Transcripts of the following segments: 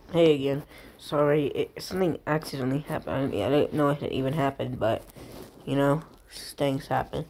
Hey again. Sorry, something accidentally happened. I didn't know it had even happened, but you know, things happen.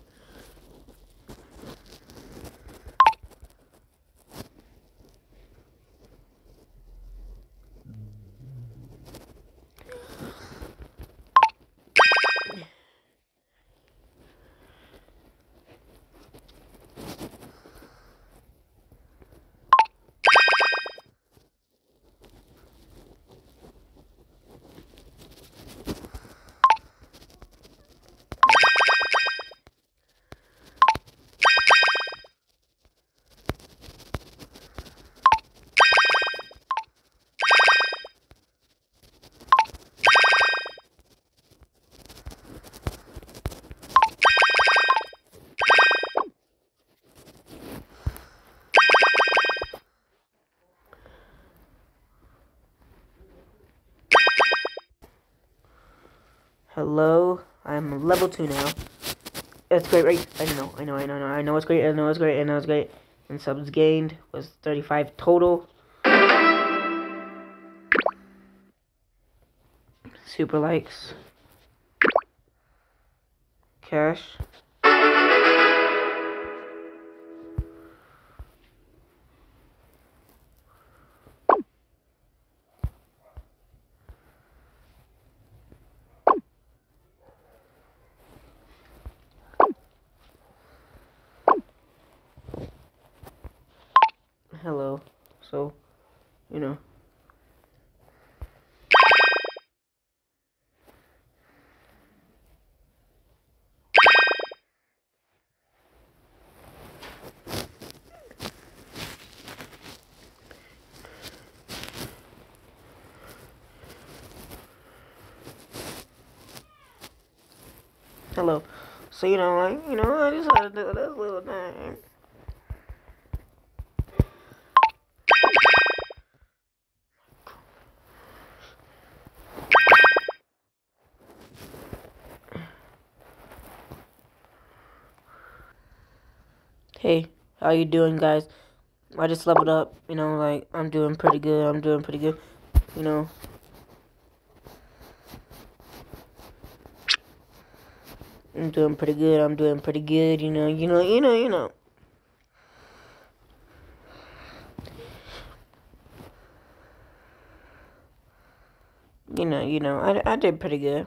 Hello, I'm level 2 now. It's great, right? I know it's great, I know it's great. And subs gained was 35 total. Super likes. Cash. Hello. So, you know. Hello. So, I just had to do this little thing. Hey, how you doing, guys? I just leveled up, I'm doing pretty good, you know. I'm doing pretty good, you know. I did pretty good.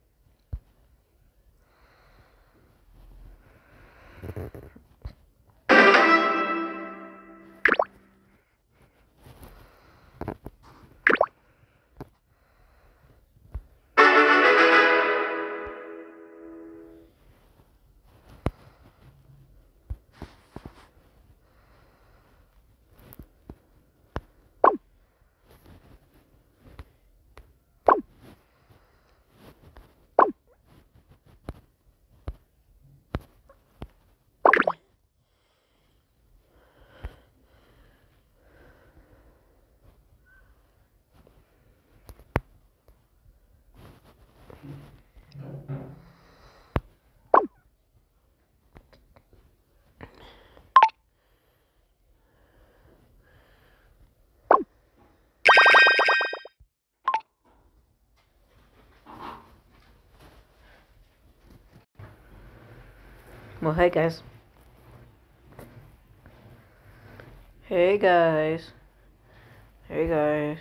Well, hey, guys. Hey, guys. Hey, guys.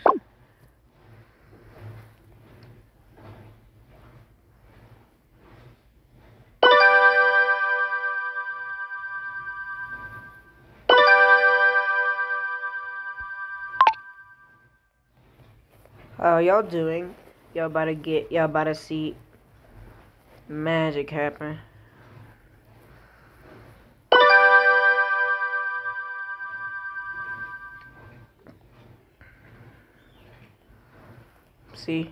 How y'all doing? Y'all about to see magic happen. See?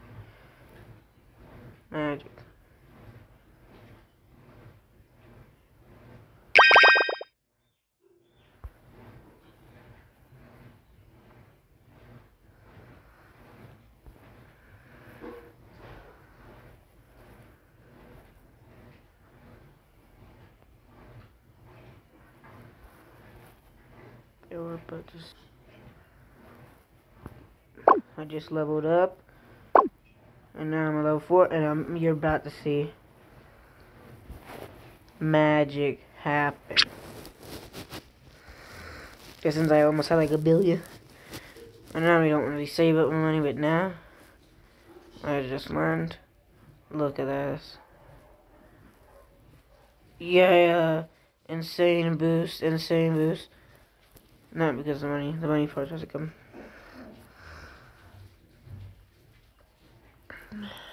Magic. They were about to... I just leveled up. And now I'm a level 4, and you're about to see magic happen. Just since I almost had like a billion. I normally don't really save up my money, but now I just learned. Look at this. Yeah, insane boost, insane boost. Not because of the money part doesn't come.